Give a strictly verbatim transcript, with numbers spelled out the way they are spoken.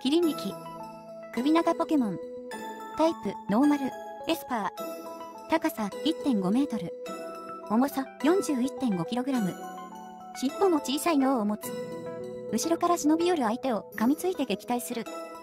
キリンリキ。首長ポケモン。タイプ、ノーマル、エスパー。高さ いってんごメートル。重さ よんじゅういってんごキログラム。尻尾も小さい脳を持つ。後ろから忍び寄る相手を噛みついて撃退する。